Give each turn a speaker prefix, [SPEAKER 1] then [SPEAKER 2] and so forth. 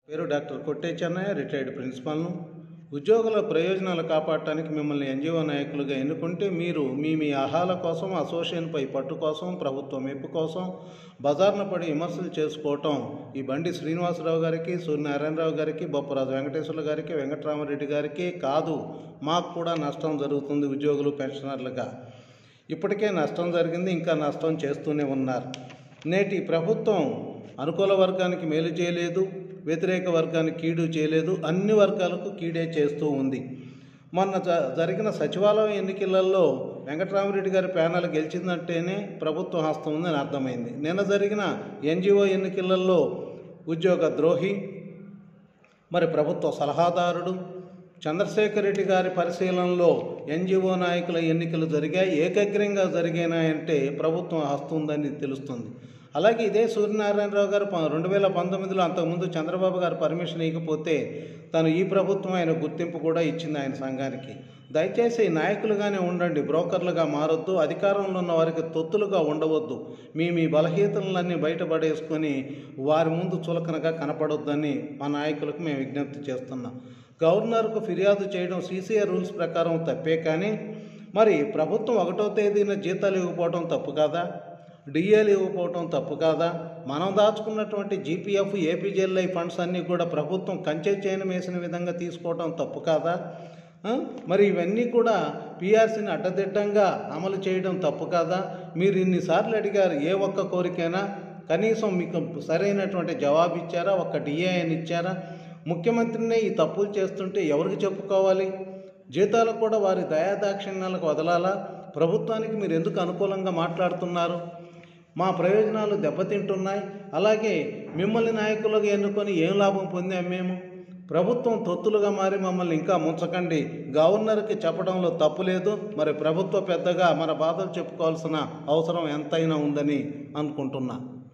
[SPEAKER 1] పేరు డాక్టర్ కొట్టే చెన్నయ్య, రిటైర్డ్ ప్రిన్సిపాల్ను. ఉద్యోగుల ప్రయోజనాలు కాపాడటానికి మిమ్మల్ని ఎన్జిఓ నాయకులుగా ఎన్నుకుంటే మీరు మీ ఆహాల కోసం, అసోసియేషన్పై పట్టు కోసం, ప్రభుత్వ మెప్పు కోసం బజార్న పడి విమర్శలు చేసుకోవటం ఈ బండి శ్రీనివాసరావు గారికి, సూర్యనారాయణరావు గారికి, బొప్పరాజు వెంకటేశ్వర్ల గారికి, వెంకటరామరెడ్డి గారికి కాదు, మాకు కూడా నష్టం జరుగుతుంది. ఉద్యోగులు పెన్షనర్లుగా ఇప్పటికే నష్టం జరిగింది, ఇంకా నష్టం చేస్తూనే ఉన్నారు. నేటి ప్రభుత్వం అనుకూల వర్గానికి మేలు చేయలేదు, వ్యతిరేక వర్గానికి కీడు చేయలేదు, అన్ని వర్గాలకు కీడే చేస్తూ ఉంది. మొన్న జరిగిన సచివాలయం ఎన్నికలలో వెంకటరామరెడ్డి గారి ప్యానల్ గెలిచిందంటేనే ప్రభుత్వ హస్తం ఉందని అర్థమైంది. నిన్న జరిగిన ఎన్జిఓ ఎన్నికలలో ఉద్యోగ ద్రోహి, మరి ప్రభుత్వ సలహాదారుడు చంద్రశేఖర్ రెడ్డి గారి పరిశీలనలో ఎన్జిఓ నాయకుల ఎన్నికలు జరిగాయి, ఏకగ్రంగా జరిగాయంటే ప్రభుత్వం హస్తం ఉందని తెలుస్తుంది. అలాగే ఇదే సూర్యనారాయణరావు గారు 2019లో అంతకుముందు చంద్రబాబు గారు పర్మిషన్ ఇవ్వకపోతే తను ఈ ప్రభుత్వం ఆయన గుర్తింపు కూడా ఇచ్చింది ఆయన సంఘానికి. దయచేసి నాయకులుగానే ఉండండి, బ్రోకర్లుగా మారొద్దు, అధికారంలో ఉన్న వారికి తొత్తులుగా ఉండవద్దు, మీ బలహీనతలన్నీ బయటపడేసుకొని వారి ముందు చులకనగా కనపడొద్దని మా నాయకులకు మేము విజ్ఞప్తి చేస్తున్నాం. గవర్నర్కు ఫిర్యాదు చేయడం సీసీఆర్ రూల్స్ ప్రకారం తప్పే, కానీ మరి ప్రభుత్వం 1వ తేదీన జీతాలు ఇవ్వకపోవడం తప్పు కాదా? డిఏలు ఇవ్వకపోవటం తప్పు కాదా? మనం దాచుకున్నటువంటి జీపీఎఫ్, ఏపీజీఎల్ఐ ఫండ్స్ అన్నీ కూడా ప్రభుత్వం కంచె చేయను వేసిన విధంగా తీసుకోవటం తప్పు కాదా? మరి ఇవన్నీ కూడా పీఆర్సీని అడ్డదిడ్డంగా అమలు చేయడం తప్పు కాదా? మీరు ఇన్నిసార్లు అడిగారు, ఏ ఒక్క కోరికైనా కనీసం మీకు సరైనటువంటి జవాబు ఇచ్చారా? ఒక్క డిఏ అని ఇచ్చారా? ముఖ్యమంత్రినే ఈ తప్పులు చేస్తుంటే ఎవరికి చెప్పుకోవాలి? జీతాలు కూడా వారి దయాదాక్షిణ్యాలకు వదలాలా? ప్రభుత్వానికి మీరు ఎందుకు అనుకూలంగా మాట్లాడుతున్నారు? మా ప్రయోజనాలు దెబ్బతింటున్నాయి. అలాగే మిమ్మల్ని నాయకులుగా ఎన్నుకొని ఏం లాభం పొందాం మేము? ప్రభుత్వం తొత్తులుగా మారి మమ్మల్ని ఇంకా ముంచకండి. గవర్నర్కి చెప్పడంలో తప్పు లేదు, మరి ప్రభుత్వ పెద్దగా మన బాధలు చెప్పుకోవాల్సిన అవసరం ఎంతైనా ఉందని అనుకుంటున్నా.